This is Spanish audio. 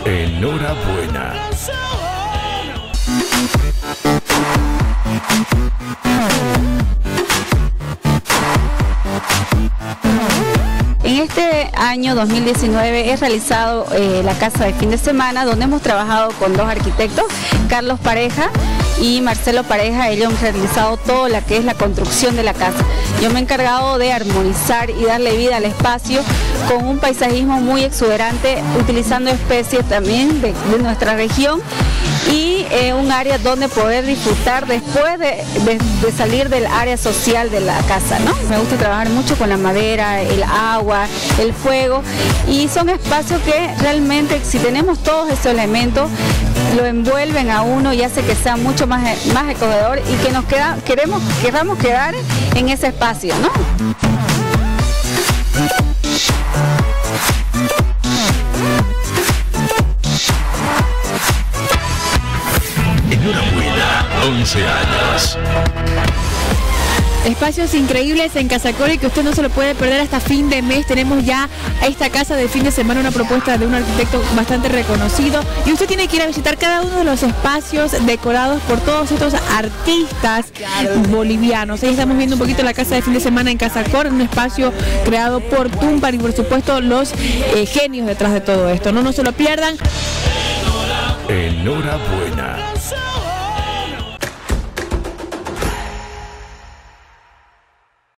Enhorabuena. En este año 2019 he realizado la casa de fin de semana, donde hemos trabajado con dos arquitectos, Carlos Pareja y Marcelo Pareja. Ellos han realizado todo lo que es la construcción de la casa. Yo me he encargado de armonizar y darle vida al espacio con un paisajismo muy exuberante, utilizando especies también de nuestra región, y un área donde poder disfrutar después de salir del área social de la casa, ¿no? Me gusta trabajar mucho con la madera, el agua, el fuego, y son espacios que realmente, si tenemos todos esos elementos, lo envuelven a uno y hace que sea mucho más acogedor y que queramos quedar en ese espacio, ¿no? Enhorabuena, 11 años. Espacios increíbles en Casa Core que usted no se lo puede perder hasta fin de mes. Tenemos ya esta casa de fin de semana, una propuesta de un arquitecto bastante reconocido, y usted tiene que ir a visitar cada uno de los espacios decorados por todos estos artistas bolivianos. Ahí estamos viendo un poquito la casa de fin de semana en Casa Core, un espacio creado por Tumpar y por supuesto los genios detrás de todo esto. No se lo pierdan. Enhorabuena.